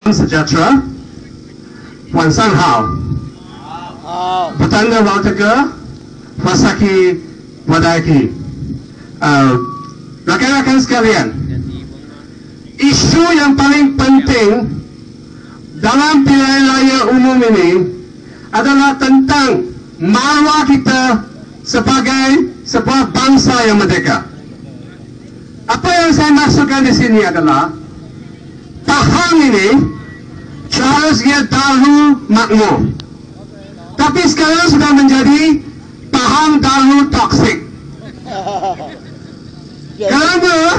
sejahtera, Puan San Hao, Petanda Waltaka, Fasaki Wadaki. Rakan-rakan sekalian, isu yang paling penting dalam pilihan raya umum ini adalah tentang maruah kita sebagai sebuah bangsa yang merdeka. Apa yang saya maksudkan di sini adalah paham ini seharusnya dahulu makmur, tapi sekarang sudah menjadi paham dahulu toksik. Kerana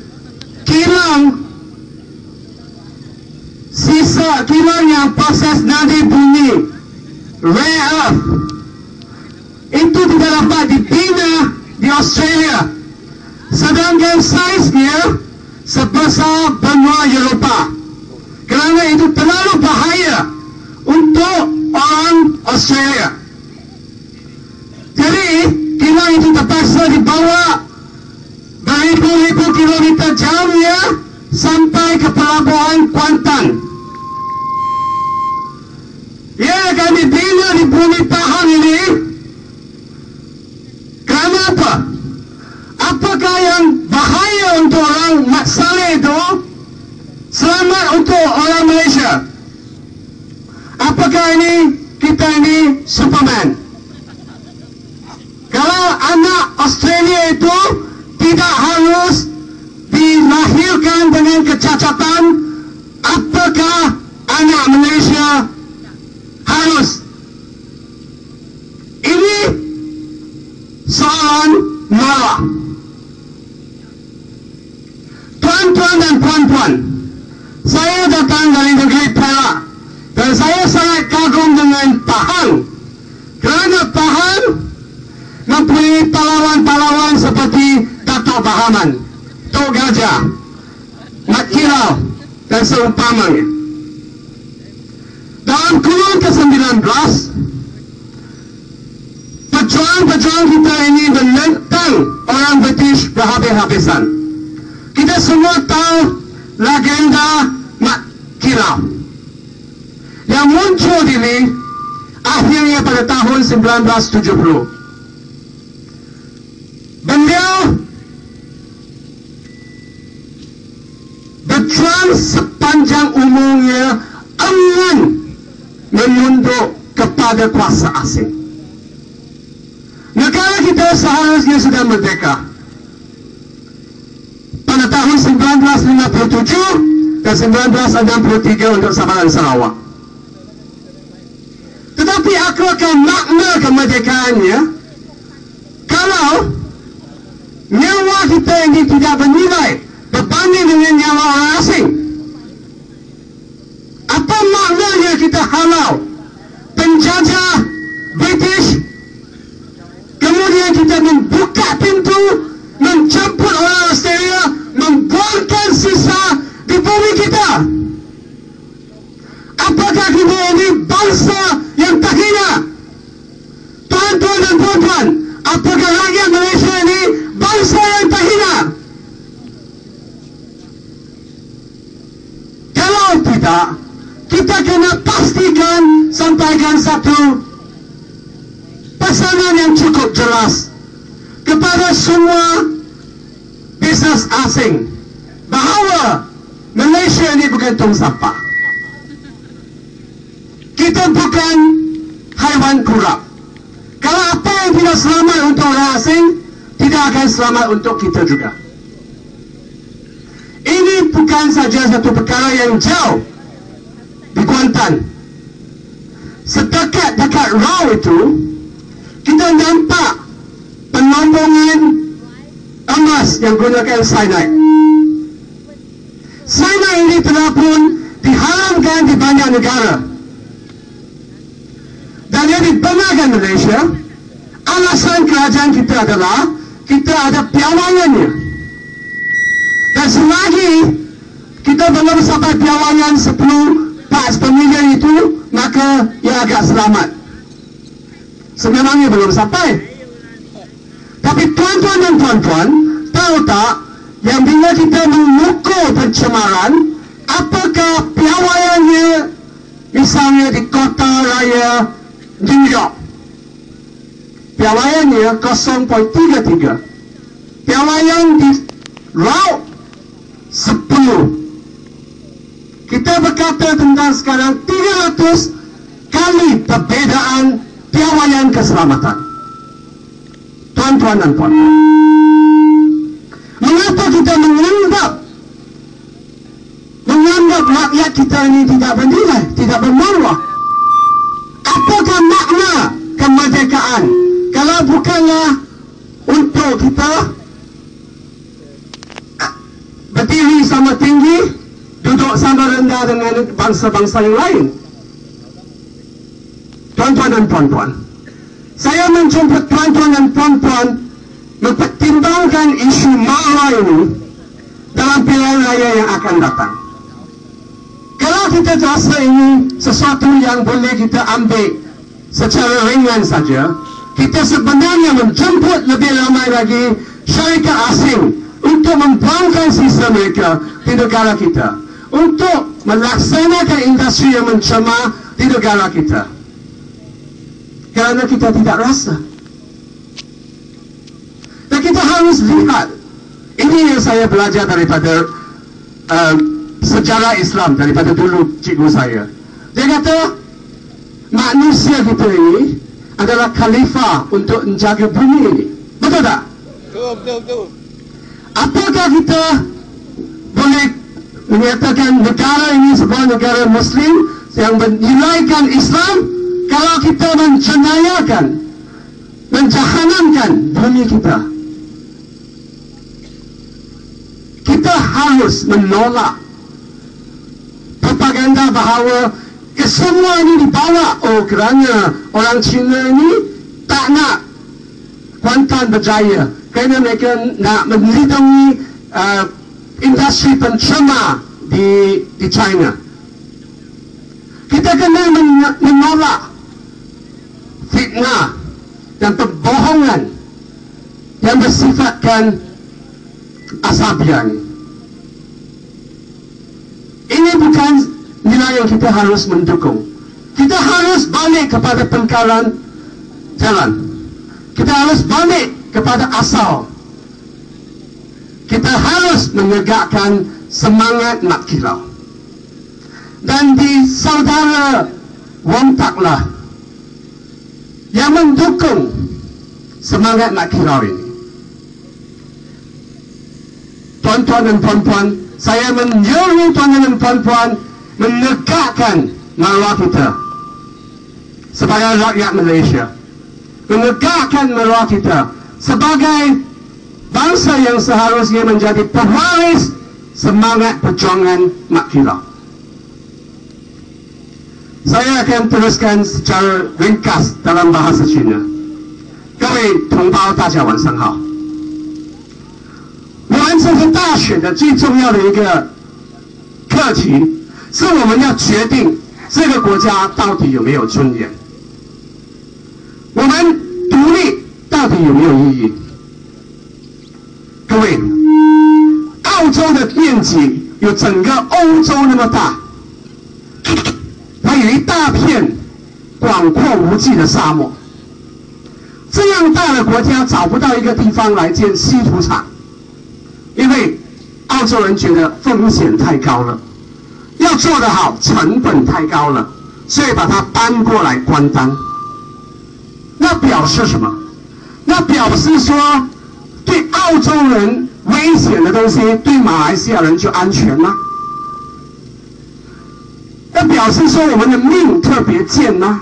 kilang yang proses nadi bumi rare earth itu tidak dapat dibina di Australia, sedangkan saiznya sebesar benua Eropah. Kerana itu terlalu bahaya untuk orang Australia. Jadi kilang itu terpaksa dibawa beribu-ribu kilometer jauhnya sampai ke pelabuhan Kuantan. Ia akan dibina di bumi pahang ini. Kenapa? Apakah yang bahaya untuk orang Mat Saleh itu selamat untuk orang Malaysia? Apakah kita ini Superman? Kalau anak Australia itu tidak harus dilahirkan dengan kecacatan, apakah anak Malaysia harus? Ini soalan marah. Tuan-tuan dan puan-puan, saya datang dari negeri Perak dan saya sangat kagum dengan Pahang, kerana Pahang mempunyai pahlawan-pahlawan seperti Datuk Bahaman, Tok Gajah, Mat Kilau dan seumpamanya. Dalam kurun ke-19, pejuang-pejuang kita ini menentang orang British berhabis-habisan. Kita semua tahu legenda Mat Kilau yang muncul ini akhirnya pada tahun 1970. Beliau berjuang sepanjang umurnya enggan menunduk kepada kuasa asing. Negara kita seharusnya sudah merdeka pada tahun 1957 dan 1963 untuk Sabah dan Sarawak. Tetapi apakah makna kemerdekaannya kalau nyawa kita ini tidak bernilai berbanding dengan nyawa orang asing? Apa maknanya kita halau penjajah British, kemudian kita membuka pintu menjemput orang Australia, membuangkan sisa di bumi kita? Apakah kita ini bangsa yang terhina? Tuan-tuan dan puan-puan, apakah rakyat Malaysia ini bangsa yang terhina? Kalau tidak, kita kena pastikan sampaikan satu pesanan yang cukup jelas kepada semua bisnes asing bahawa Malaysia ini bukan tong sampah. Kita bukan haiwan kurap. Kalau apa yang tidak selamat untuk orang asing, tidak akan selamat untuk kita juga. Ini bukan saja satu perkara yang jauh di Kuantan. Sedekat-dekat Rau itu, kita nampak penombongan emas yang gunakan cyanide. Cyanide ini telah pun diharamkan di banyak negara. Dan yang dibenarkan Malaysia, alasan kerajaan kita adalah kita ada piawangannya. Dan selagi kita belum sampai piawangan 10 parts per million itu, maka ia agak selamat. Sebenarnya belum sampai. Tapi tuan-tuan dan puan-puan, tahu tak yang bila kita mengukur pencemaran, apakah piawaian misalnya di kota raya New York, piawaiannya 0.33. Piawaian di laut 10. Kita berkata tentang sekarang 300 kali perbezaan piawaian keselamatan. Tuan-tuan dan puan-puan, mengapa kita menganggap rakyat kita ini tidak bernilai, tidak bermaruah? Apakah makna kemerdekaan kalau bukanlah untuk kita berdiri sama tinggi, duduk sama rendah dengan bangsa-bangsa yang lain? Tuan-tuan dan puan-puan, saya menjemput tuan-tuan dan puan-puan mempertimbangkan isu MARA ini dalam pilihan raya yang akan datang. Kalau kita rasa ini sesuatu yang boleh kita ambil secara ringan saja, kita sebenarnya menjemput lebih ramai lagi syarikat asing untuk membangun sistem mereka di negara kita, untuk melaksanakan industri yang mencemar di negara kita. Kerana kita tidak rasa. Dan kita harus lihat, ini yang saya belajar daripada sejarah Islam, daripada dulu cikgu saya. Dia kata, manusia kita ini adalah khalifah untuk menjaga bumi ini. Betul tak? Betul. Apakah kita boleh menyatakan negara ini sebuah negara Muslim yang menilaikan Islam kalau kita mencenayakan, menjahanamkan bumi kita? Kita harus menolak propaganda bahawa semua ini dibawa kerana orang Cina ini tak nak Kuantan berjaya kerana mereka nak melindungi industri pencemar di China. Kita kena menolak fitnah dan pembohongan yang bersifatkan asabiah ini. Ini bukan nilai yang kita harus mendukung. Kita harus balik kepada pengkalan jalan. Kita harus balik kepada asal. Kita harus menegakkan semangat nak kilau. Dan di saudara Wong Taklah yang mendukung semangat nak kilau ini. Tuan-tuan dan puan-puan, saya menyuruh tuan-tuan dan puan-puan menegakkan maruah kita sebagai rakyat Malaysia, menegakkan maruah kita sebagai bangsa yang seharusnya menjadi pewaris semangat perjuangan mak kilau. Saya akan teruskan secara ringkas dalam bahasa Cina. 各位同胞，大家晚上好。完成这大选的最重要的一个课题，是我们要决定这个国家到底有没有尊严，我们独立到底有没有意义？各位，澳洲的面积有整个欧洲那么大，它有一大片广阔无际的沙漠。这样大的国家找不到一个地方来建稀土厂，因为澳洲人觉得风险太高了，要做得好成本太高了，所以把它搬过来关丹。那表示什么？那表示说，对澳洲人危险的东西，对马来西亚人就安全吗？那表示说我们的命特别贱吗？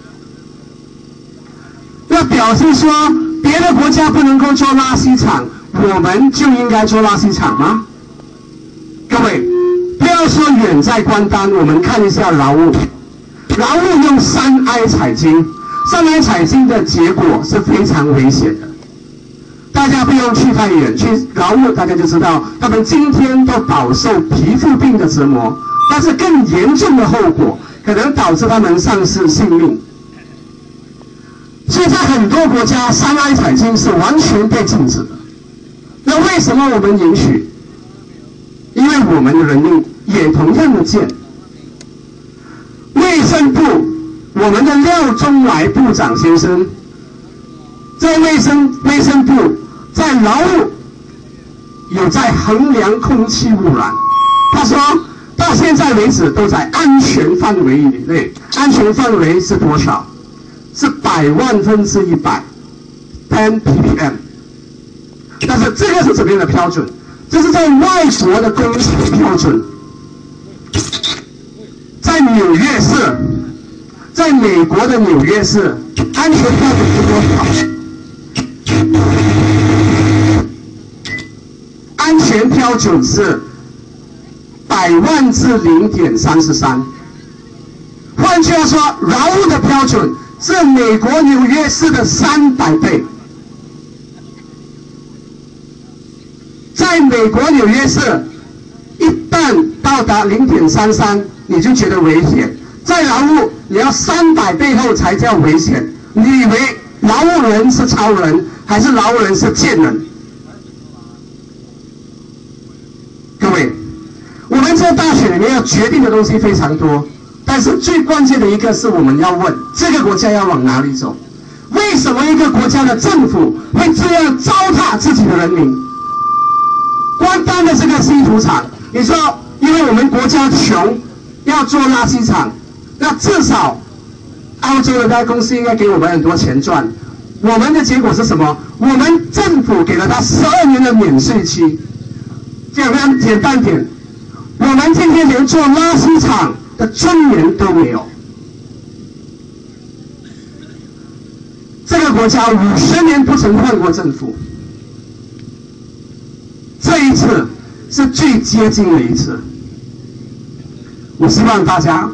那表示说别的国家不能够做垃圾场，我们就应该做垃圾场吗？各位，不要说远在关丹，我们看一下劳务。劳务用山埃采金，山埃采金的结果是非常危险的。大家不用去太远，去劳务大家就知道，他们今天都饱受皮肤病的折磨，但是更严重的后果可能导致他们丧失性命。所以在很多国家，山埃采金是完全被禁止的。那为什么我们允许？因为我们的人命也同样的贱。卫生我们的廖宗来部长先生，在卫生部在劳务有在衡量空气污染，他说到现在为止都在安全范围以内，安全范围是多少？是100,000,000%，10 ppm。但是这个是怎么样的标准？这是在外国的公司标准，在纽约市，在美国的纽约市，安全标准是多少？安全标准是100,000,000至0.33。换句话说，劳务的标准是美国纽约市的300倍。在美国纽约市，一旦到达0.33，你就觉得危险。在劳务，你要300倍后才叫危险。你以为劳务人是超人，还是劳务人是贱人？各位，我们在大学里面要决定的东西非常多，但是最关键的一个是我们要问这个国家要往哪里走？为什么一个国家的政府会这样糟蹋自己的人民？关单的这个稀土厂，你说因为我们国家穷，要做垃圾场，那至少澳洲的那公司应该给我们很多钱赚。我们的结果是什么？我们政府给了他12年的免税期。讲得简单点，我们今天连做垃圾场的尊严都没有。这个国家50年不曾换过政府。这一次是最接近的一次，我希望大家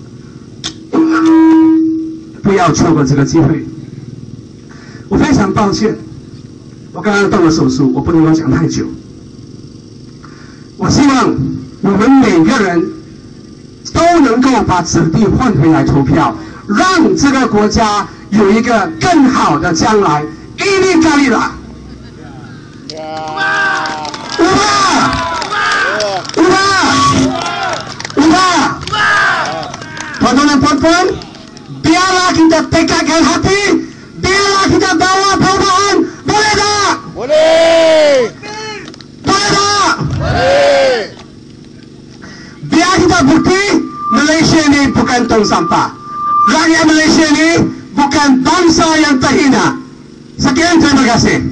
不要错过这个机会。我非常抱歉，我刚刚动了手术，我不能够讲太久。我希望我们每个人都能够把子弟换回来投票，让这个国家有一个更好的将来。伊利咖喱啦！Tuan-tuan, biarlah kita tekadkan hati, biarlah kita bawa perubahan, boleh tak? Boleh. Boleh tak? Boleh. Biar kita bukti Malaysia ni bukan tong sampah. Rakyat Malaysia ni bukan bangsa yang terhina. Sekian, terima kasih.